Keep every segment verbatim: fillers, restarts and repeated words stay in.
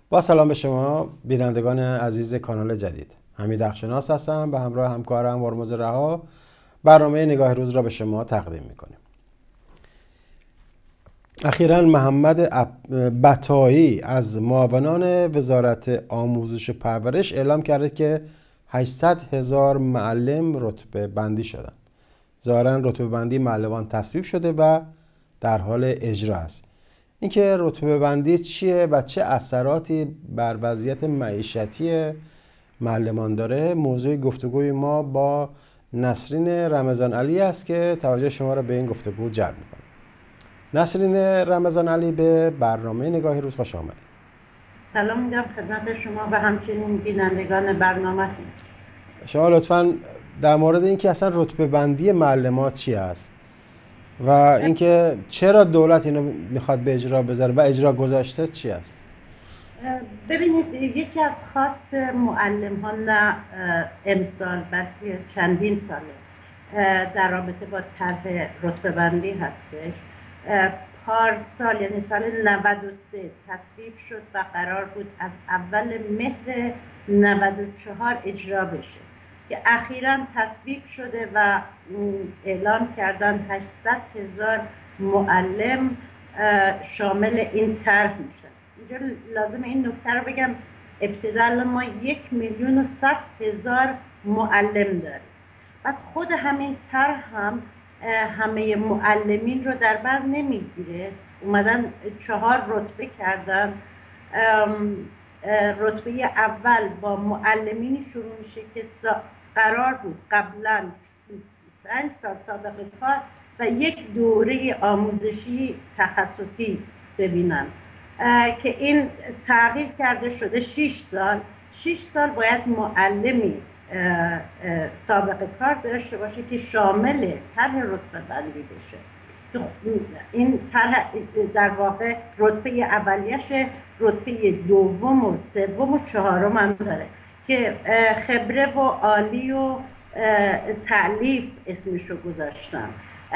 با سلام به شما بینندگان عزیز کانال جدید. حمید اخشناس هستم، به همراه همکارم هرمز رها برنامه نگاه روز را به شما تقدیم میکنیم. اخیراً محمد بطایی از معاونان وزارت آموزش و پرورش اعلام کرده که هشتصد هزار معلم رتبه بندی شدند. ظاهراً رتبه بندی معلمان تصویب شده و در حال اجرا است. اینکه رتبه بندی چیه و چه اثراتی بر وضعیت معیشتی معلمان داره موضوع گفتگوی ما با نسرین رمضان علی است که توجه شما را به این گفتگو جلب میکنه. نسرین رمضان علی، به برنامه نگاه روز خوش آمدید. سلام میگم خدمت شما و همچنین بینندگان برنامه. شما لطفاً در مورد اینکه اصلا رتبه بندی معلمات چی است و اینکه چرا دولت اینو میخواد به اجرا بذاره و اجرا گذاشته چی است؟ ببینید، یکی از خواست معلم ها نه امسال بلکه چندین ساله در رابطه با طرح رتبه بندی هستش. پارسال یعنی سال نود و سه تصویب شد و قرار بود از اول مهر نود و چهار اجرا بشه که اخیراً تصویب شده و اعلام کردن هشتصد هزار معلم شامل این طرح میشن. اینجا لازم این نکته رو بگم، ابتداً ما یک میلیون و صد هزار معلم داریم. بعد خود همین طرح هم همه معلمین رو در بر نمیگیره. اومدن چهار رتبه کردن. رتبه اول با معلمینی شروع میشه که قرار بود قبلا پنج سال سابقه کار و یک دوره آموزشی تخصصی ببینن که این تغییر کرده شده شش سال. شش سال باید معلمی سابقه کار داشته باشه که شامل طرح رتبه بندی بشه. این طرح در واقع رتبه اولیش، رتبه دوم و سوم و چهارم هم داره که خبره و عالی و تألیف اسمشو گذاشتن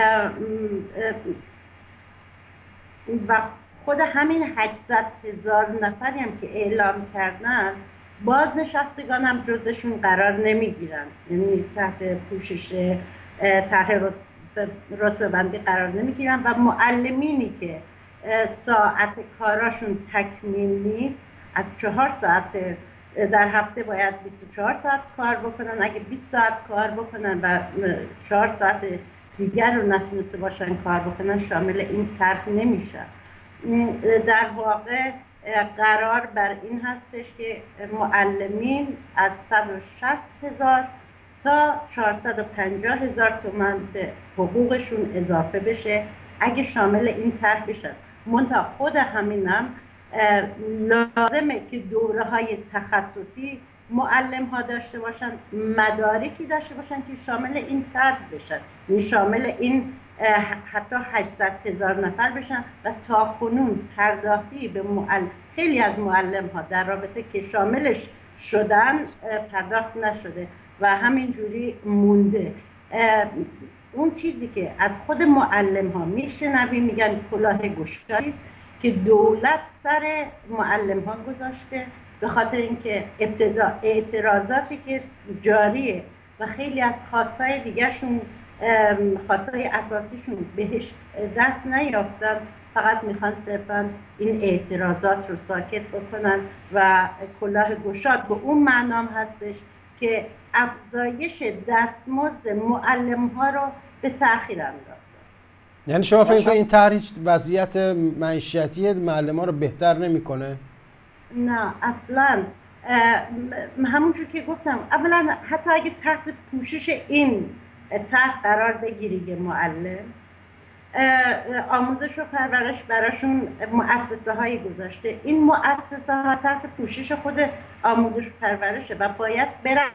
و خود همین هشتصد هزار نفری هم که اعلام کردن بازنشستگان هم جزشون قرار نمیگیرن، یعنی تحت پوشش طرح رتبه بندی قرار نمیگیرن و معلمینی که ساعت کاراشون تکمیل نیست، از چهار ساعت در هفته باید بیست و چهار ساعت کار بکنن، اگه بیست ساعت کار بکنن و چهار ساعت دیگر رو نتونسته باشن کار بکنن شامل این طرح نمیشن. در واقع قرار بر این هستش که معلمین از صد و شصت هزار تا چهارصد و پنجاه هزار تومان به حقوقشون اضافه بشه اگه شامل این طرح بشن. منتها خود همینم لازمه که دوره های تخصصی معلم ها داشته باشن، مدارکی داشته باشن که شامل این طرح بشن، یعنی شامل این حتی هشتصد هزار نفر بشن و تا کنون پرداختی به معلم خیلی از معلم ها در رابطه که شاملش شدن پرداخت نشده و همینجوری مونده. اون چیزی که از خود معلم ها میشنویم میگن کلاه گشایی است که دولت سر معلم ها گذاشته، به خاطر اینکه ابتدا اعتراضاتی که جاریه و خیلی از خواستای دیگرشون، خواستای اساسیشون بهش دست نیافتن، فقط میخوان صرفا این اعتراضات رو ساکت بکنن و کلاه گشاد به اون معنام هستش که افزایش دستمزد معلم ها رو به تأخیر انداختن. یعنی شما فکر کنید این طرح وضعیت معیشتی معلم ها رو بهتر نمیکنه؟ نه اصلا. همونجور که گفتم، اولا حتی اگه تحت پوشش این طرح قرار بگیری که معلم آموزش و پرورش براشون مؤسسه هایی گذاشته، این مؤسسه ها تحت پوشش خود آموزش و پرورشه و باید برن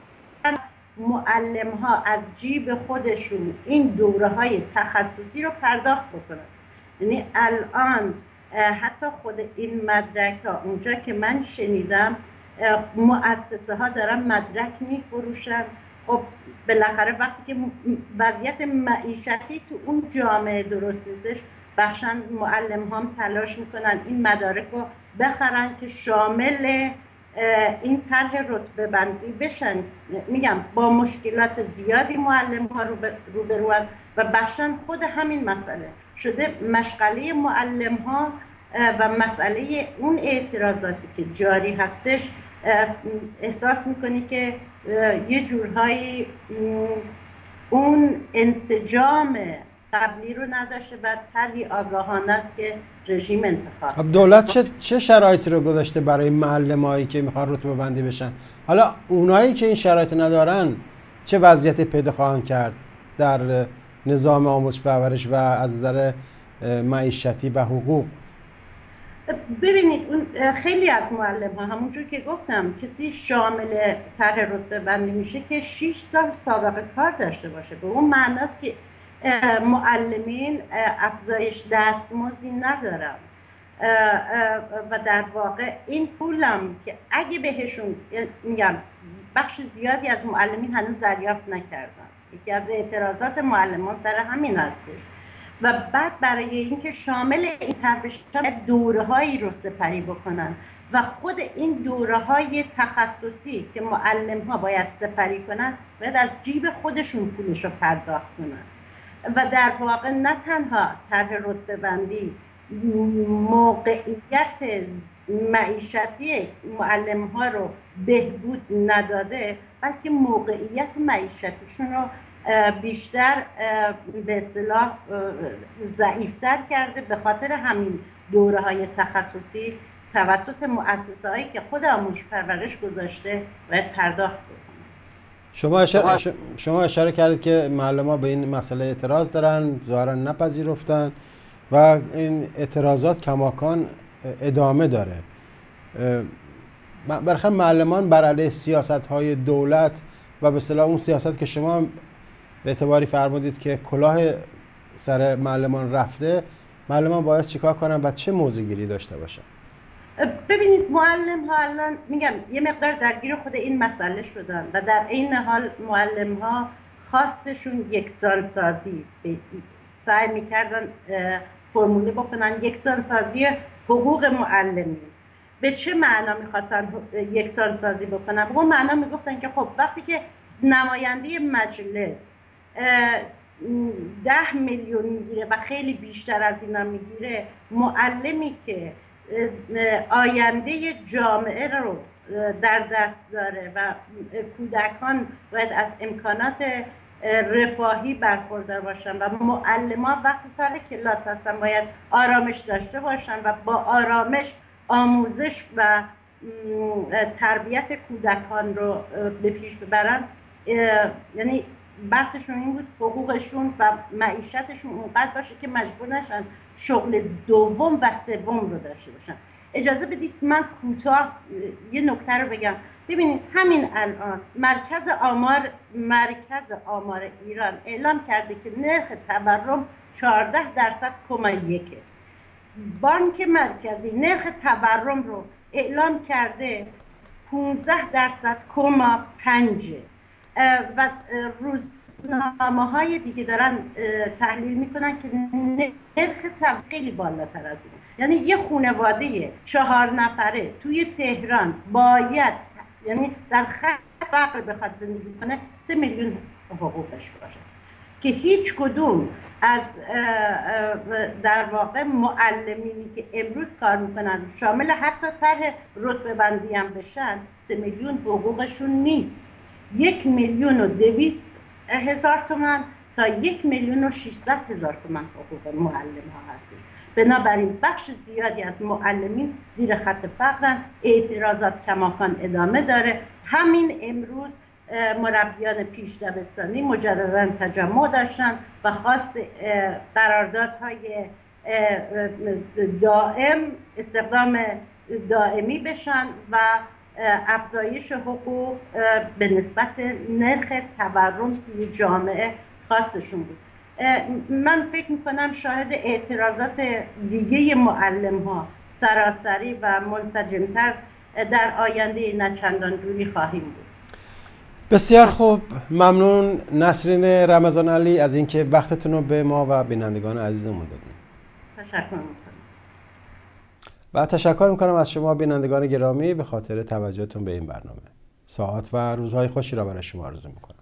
معلم ها از جیب خودشون این دوره های تخصصی رو پرداخت بکنن. یعنی الان حتی خود این مدرک ها، اونجا که من شنیدم مؤسسه ها دارن مدرک میفروشن. خب بالاخره وقتی که وضعیت معیشتی تو اون جامعه درست نیستش، بخشن معلم ها هم تلاش میکنن این مدارک رو بخرن که شامل این طرح رتبه بندی بشن. میگم با مشکلات زیادی معلم ها رو بروند و بخشن خود همین مسئله شده مشغله معلم ها و مسئله اون اعتراضاتی که جاری هستش. احساس میکنی که یه جورهایی اون انسجام قبلی رو نداشته و طرحی آگاهانه است که رژیم انتخاب. دولت چه چه شرایطی رو گذاشته برای معلمایی که میخوان رتبه بندی بشن؟ حالا اونایی که این شرایط ندارن چه وضعیتی پیدا خواهند کرد در نظام آموزش پرورش و از نظر معیشتی و حقوق؟ ببینید اون خیلی از معلم ها همونجور که گفتم کسی شامل طرح رتبه بندی میشه که شش سال سابقه کار داشته باشه. به اون معناست که معلمین افزایش دستمزدی ندارن و در واقع این پولم که اگه بهشون، میگم بخش زیادی از معلمین هنوز دریافت نکردن، یکی از اعتراضات معلمان سر همین هستش. و بعد برای اینکه شامل این طرح بشن دوره هایی رو سپری بکنن و خود این دوره های تخصصی که معلم ها باید سپری کنن باید از جیب خودشون پولش رو پرداخت کنن. و در واقع نه تنها طرح رتبه بندی موقعیت معیشتی معلم ها رو بهبود نداده، بلکه موقعیت معیشتیشون رو بیشتر به اصطلاح ضعیفتر کرده. به خاطر همین دوره های تخصصی توسط مؤسسه هایی که خود آموزش پرورش گذاشته باید پرداخت کنند. شما اشاره, شما اشاره کردید که معلمان به این مسئله اعتراض دارن، ظاهرا نپذیرفتن و این اعتراضات کماکان ادامه داره. برخلاف معلمان بر علیه سیاست‌های دولت و به اصطلاح اون سیاست که شما به اعتباری فرمودید که کلاه سر معلمان رفته، معلمان باید چیکار کنن و چه موضع‌گیری داشته باشن؟ ببینید معلم ها الان میگم یه مقدار درگیر خود این مسئله شدن و در این حال معلم ها خواستشون یکسان سازی سعی میکردن فرموله بکنن یکسان سازی حقوق معلمین. به چه معنا میخواستن یکسان سازی بکنن؟ به اون معنا میگفتن که خب وقتی که نماینده مجلس ده میلیون میگیره و خیلی بیشتر از اینا میگیره، معلمی که آینده جامعه رو در دست داره و کودکان باید از امکانات رفاهی برخوردار باشن و معلمان وقتی سر کلاس هستن باید آرامش داشته باشن و با آرامش آموزش و تربیت کودکان رو به پیش ببرن. یعنی بحثشون این بود حقوقشون و معیشتشون اونقدر باشه که مجبور نشن شغل دوم و سوم رو داشته باشن. اجازه بدید من کوتاه یه نکته رو بگم. ببینید همین الان مرکز آمار مرکز آمار ایران اعلام کرده که نرخ تورم چهارده درصد کما یکه. بانک مرکزی نرخ تورم رو اعلام کرده پانزده درصد کما پنجه و روزنامه های دیگه دارن تحلیل میکنن که نرخ تورم خیلی بالاتر از این. یعنی یه خانواده چهار نفره توی تهران باید، یعنی در خط فقر بخواد زندگی کنه، سه میلیون حقوقش باشه که هیچ کدوم از در واقع معلمینی که امروز کار میکنن شامل حتی طرح رتبه بندی هم بشن سه میلیون حقوقشون نیست. یک میلیون و دویست هزار تومان تا یک میلیون و ششصد هزار تومان حقوق معلم ها هست. بنابراین بخش زیادی از معلمین زیر خط فقرن. اعتراضات کماکان ادامه داره. همین امروز مربیان پیش دبستانی مجددا تجمع داشتن و خواست قراردادهای دائم استخدام دائمی بشن و افزایش حقوق به نسبت نرخ تورم توی جامعه خواستشون بود. من فکر میکنم شاهد اعتراضات دیگه معلم ها سراسری و منسجمتر در آینده نچندان دوری خواهیم بود. بسیار خوب، ممنون نسرین رمضان علی از اینکه وقتتون رو به ما و بینندگان عزیزمون دادید. تشکر میکنم. و تشکر میکنم از شما بینندگان گرامی به خاطر توجهتون به این برنامه. ساعت و روزهای خوشی را برای شما آرزو میکنم.